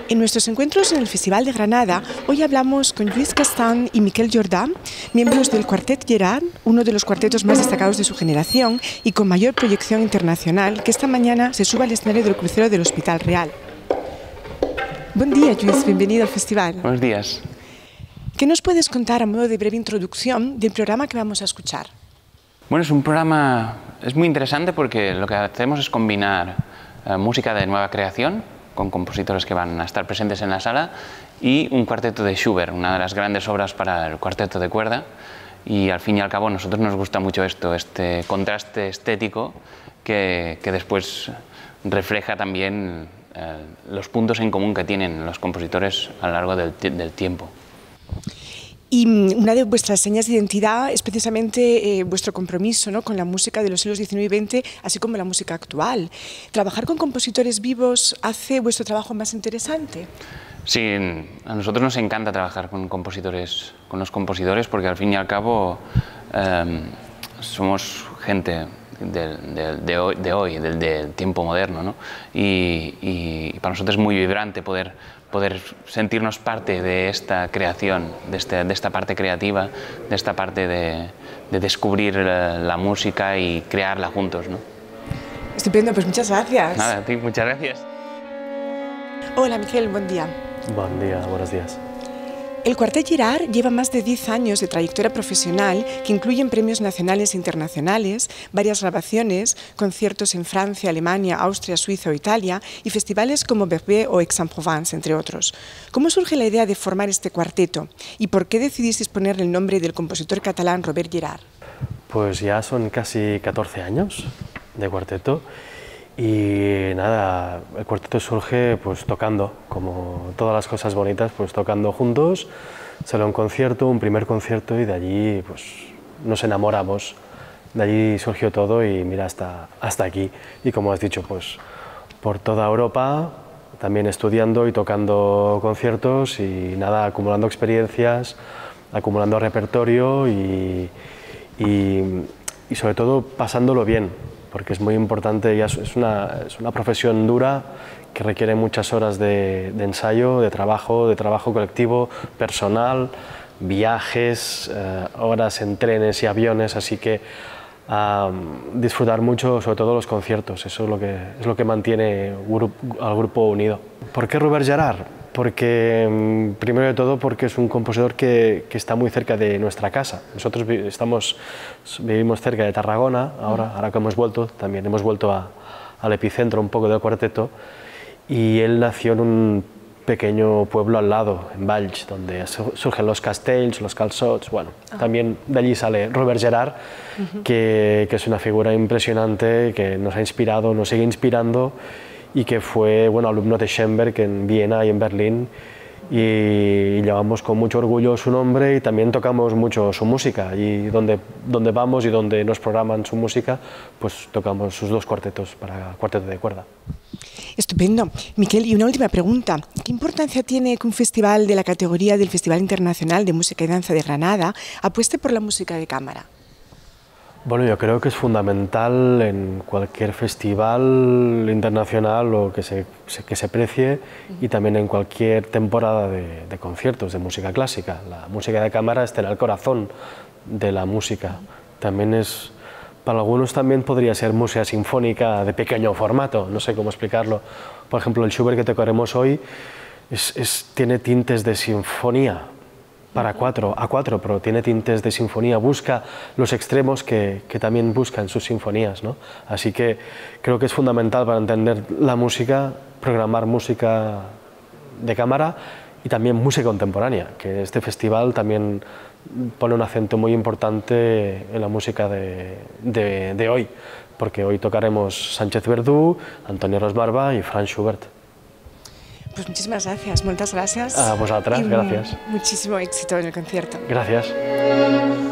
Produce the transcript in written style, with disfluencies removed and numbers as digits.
En nuestros encuentros en el Festival de Granada, hoy hablamos con Lluís Castany y Miquel Jordà, miembros del Quartet Gerard, uno de los cuartetos más destacados de su generación y con mayor proyección internacional, que esta mañana se sube al escenario del crucero del Hospital Real. Buen día, Lluís, bienvenido al festival. Buenos días. ¿Qué nos puedes contar a modo de breve introducción del programa que vamos a escuchar? Bueno, es un programa, es muy interesante porque lo que hacemos es combinar música de nueva creación con compositores que van a estar presentes en la sala y un cuarteto de Schubert, una de las grandes obras para el cuarteto de cuerda. Y al fin y al cabo a nosotros nos gusta mucho esto, este contraste estético que después refleja también los puntos en común que tienen los compositores a lo largo del tiempo. Y una de vuestras señas de identidad es precisamente vuestro compromiso, ¿no?, con la música de los siglos XIX y XX, así como la música actual. ¿Trabajar con compositores vivos hace vuestro trabajo más interesante? Sí, a nosotros nos encanta trabajar con los compositores, porque al fin y al cabo somos gente de hoy, del tiempo moderno, ¿no? Y para nosotros es muy vibrante poder sentirnos parte de esta creación, de esta parte creativa, de esta parte de descubrir la música y crearla juntos, ¿no? Estupendo, pues muchas gracias. Nada, a ti, muchas gracias. Hola, Miquel, buen día. Buen día, buenos días. El Quartet Gerard lleva más de 10 años de trayectoria profesional que incluyen premios nacionales e internacionales, varias grabaciones, conciertos en Francia, Alemania, Austria, Suiza o Italia y festivales como Verbier o Aix-en-Provence, entre otros. ¿Cómo surge la idea de formar este cuarteto y por qué decidisteis ponerle el nombre del compositor catalán Robert Gerard? Pues ya son casi 14 años de cuarteto. Y nada, el cuarteto surge pues tocando, como todas las cosas bonitas, pues tocando juntos. Salió un primer concierto y de allí pues nos enamoramos. De allí surgió todo y mira hasta aquí. Y como has dicho, pues por toda Europa, también estudiando y tocando conciertos y nada, acumulando experiencias, acumulando repertorio y sobre todo pasándolo bien. Porque es muy importante, ya es una profesión dura que requiere muchas horas de ensayo, de trabajo colectivo, personal, viajes, horas en trenes y aviones, así que disfrutar mucho, sobre todo los conciertos, eso es lo que mantiene al grupo unido. ¿Por qué Robert Gerard? Porque, primero de todo, porque es un compositor que está muy cerca de nuestra casa. Nosotros vivimos cerca de Tarragona, ahora que hemos vuelto, también hemos vuelto al epicentro un poco del cuarteto, y él nació en un pequeño pueblo al lado, en Valls, donde surgen los castells, los calçots, bueno, también de allí sale Robert Gerard, que es una figura impresionante, que nos ha inspirado, nos sigue inspirando, y que fue alumno de Schoenberg en Viena y en Berlín, y llevamos con mucho orgullo su nombre y también tocamos mucho su música, y donde vamos y donde nos programan su música, pues tocamos sus dos cuartetos para cuarteto de cuerda. Estupendo. Miquel, y una última pregunta. ¿Qué importancia tiene que un festival de la categoría del Festival Internacional de Música y Danza de Granada apueste por la música de cámara? Bueno, yo creo que es fundamental en cualquier festival internacional o que se precie, y también en cualquier temporada de conciertos de música clásica. La música de cámara está en el corazón de la música. También para algunos también podría ser música sinfónica de pequeño formato, no sé cómo explicarlo. Por ejemplo, el Schubert que tocaremos hoy tiene tintes de sinfonía, a cuatro, pero tiene tintes de sinfonía, busca los extremos que también busca en sus sinfonías, ¿no? Así que creo que es fundamental para entender la música, programar música de cámara y también música contemporánea, que este festival también pone un acento muy importante en la música de hoy, porque hoy tocaremos Sánchez Verdú, Antonio Rosbarba y Franz Schubert. Pues muchísimas gracias, muchas gracias. A vosotras, gracias. Muchísimo éxito en el concierto. Gracias.